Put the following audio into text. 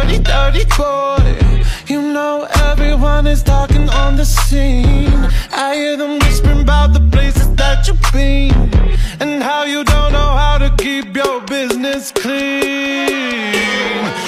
dirty, dirty boy. You know everyone is talking on the scene. I hear them whispering about the places that you've been, and how you don't know how to keep your business clean.